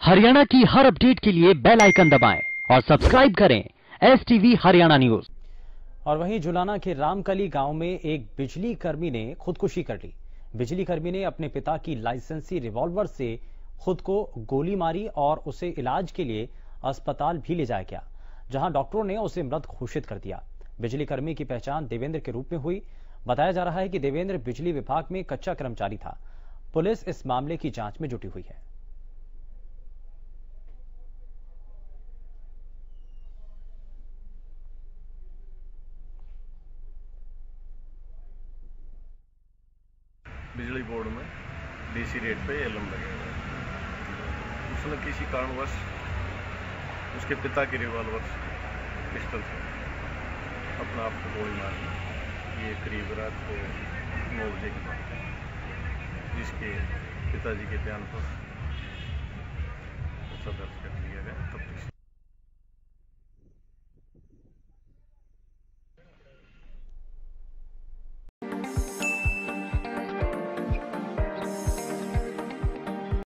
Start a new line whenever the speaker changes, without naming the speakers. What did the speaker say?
हरियाणा की हर अपडेट के लिए बेल आइकन दबाएं और सब्सक्राइब करें STV हरियाणा न्यूज।
और वहीं जुलाना के रामकली गांव में एक बिजली कर्मी ने खुदकुशी कर ली। बिजली कर्मी ने अपने पिता की लाइसेंसी रिवॉल्वर से खुद को गोली मारी और उसे इलाज के लिए अस्पताल भी ले जाया गया, जहां डॉक्टरों ने उसे मृत घोषित कर दिया। बिजली कर्मी की पहचान देवेंद्र के रूप में हुई। बताया जा रहा है कि देवेंद्र बिजली विभाग में कच्चा कर्मचारी था। पुलिस इस मामले की जांच में जुटी हुई है।
बिजली बोर्ड में डीसी रेट पे एलम लगे हुए हैं। उसने किसी कारणवश उसके पिता की रिवॉल्वर पिस्टल से अपना आप को गोली मार दी। ये करीब रात को 9 बजे की बात है, जिसके पिताजी के बयान पर दर्ज कर